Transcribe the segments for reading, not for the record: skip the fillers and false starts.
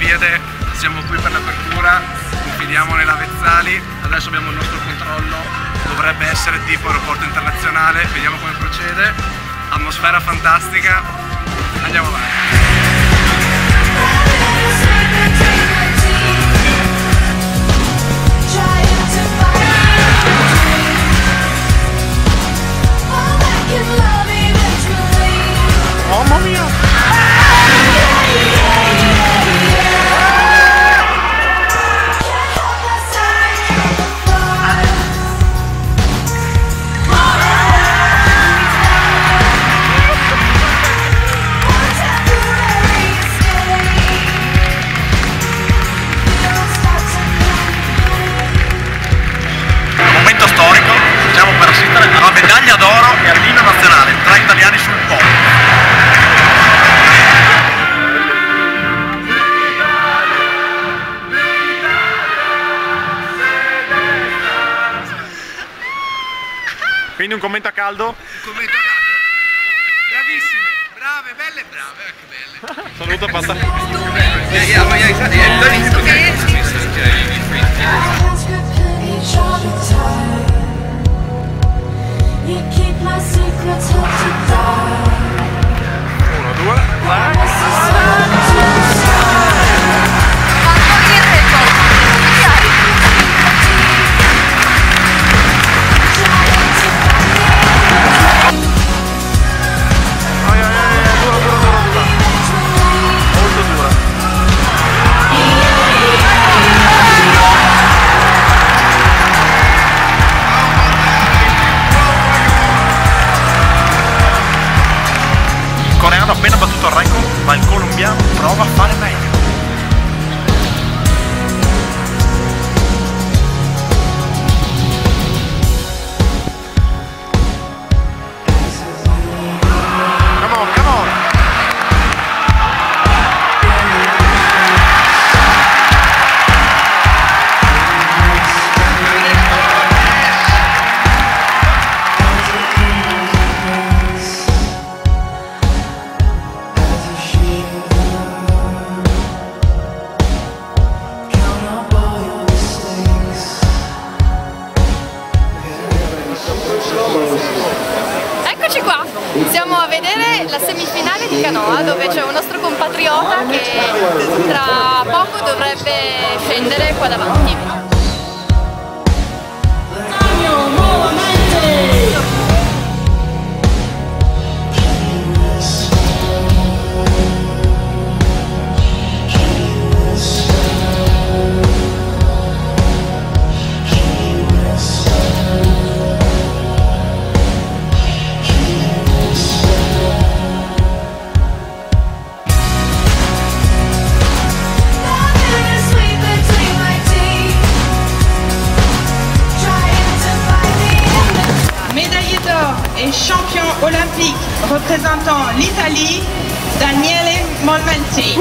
Olimpiade, siamo qui per l'apertura, confidiamo nelle avezzali, adesso abbiamo il nostro controllo, dovrebbe essere tipo aeroporto internazionale, vediamo come procede, atmosfera fantastica, andiamo avanti. Mamma mia! Momento storico, stiamo per assistere alla medaglia d'oro e all'inno nazionale, 3 italiani sul podio. Quindi un commento a caldo? Un commento a caldo? Bravissime, brave, belle e brave, che belle. Saluto, passa. Uno, due, il coreano ha appena battuto il record, ma il colombiano prova a fare meglio. Come on, come on! Eccoci qua, siamo a vedere la semifinale di Canoe dove c'è un nostro compatriota che tra poco dovrebbe scendere qua davanti. Et champion olympique représentant l'Italie, Daniele Molmenti.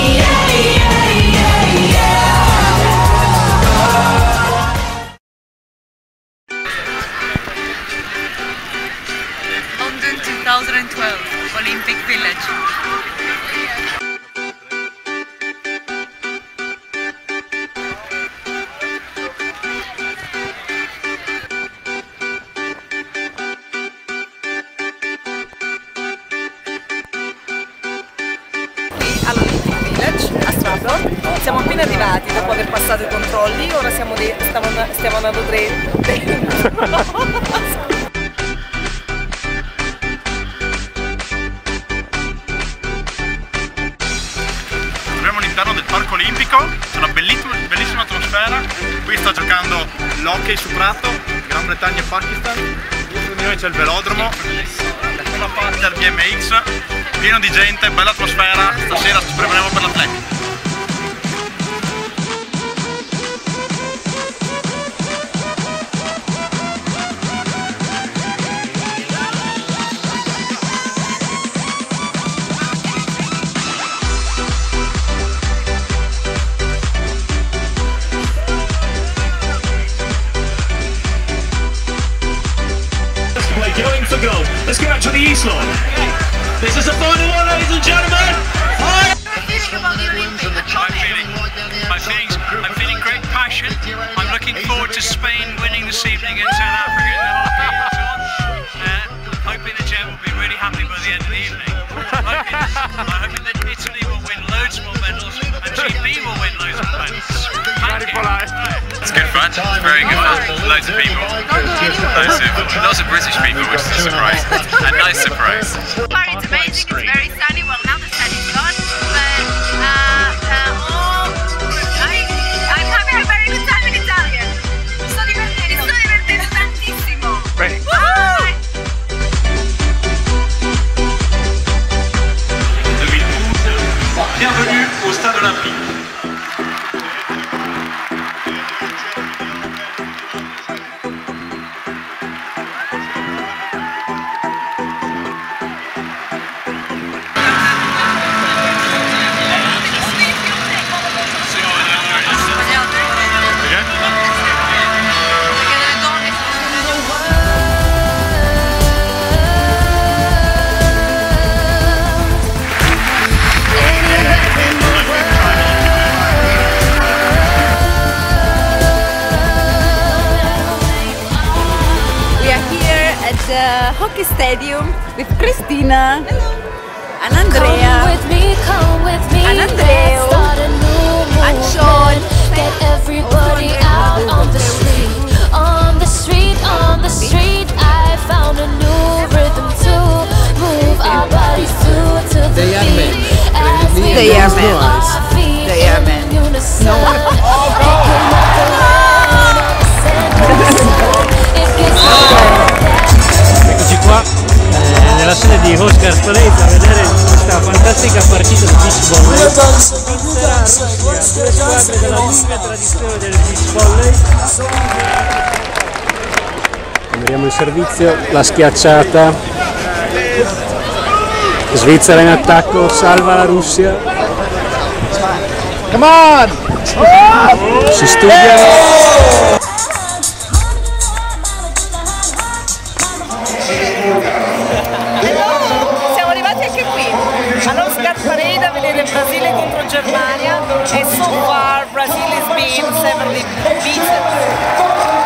London 2012 Olympic Village. All'Olympic Village a Slalom, siamo appena arrivati dopo aver passato i controlli, ora stiamo andando Troviamo all'interno del parco olimpico, c'è una bellissima atmosfera, qui sta giocando l'hockey su prato, Gran Bretagna e Pakistan, dietro di noi c'è il velodromo, da quella parte al BMX, pieno di gente, bella atmosfera, stasera ci prepariamo per l'atletica. Going for gold. Let's go out to the east line. This is the final one, ladies and gentlemen. I'm feeling great passion. I'm looking forward to Spain winning this evening against South Africa. Hoping that Jem will be really happy by the end of the evening. I'm hoping that Italy will win loads more medals and GB will win loads more medals. It's good fun, it's very good fun. Loads of people, lots of British people, which is a surprise. A nice surprise. It's amazing, it's very sunny. Well, now the sun is gone, but I'm having a very good time in Italia. Mi sto divertendo tantissimo. Bienvenue au stade olympique. The hockey stadium with Christina and Andrea and Andreo and Sean. Get everybody out on the street, on the street, on the street. I found a new rhythm to move our bodies to the beat. They are men. They are men. No Eccoci qua nella sede di Oscar Spaletta a vedere questa fantastica partita di Beachvolley. Due squadre della lunga tradizione del Beachvolley. Vediamo il servizio, la schiacciata. Svizzera in attacco, salva la Russia. Come on! Si studia. Siamo arrivati anche qui all'Oscar Parade a vedere Brasile contro Germania e so far Brazil has been severely beaten.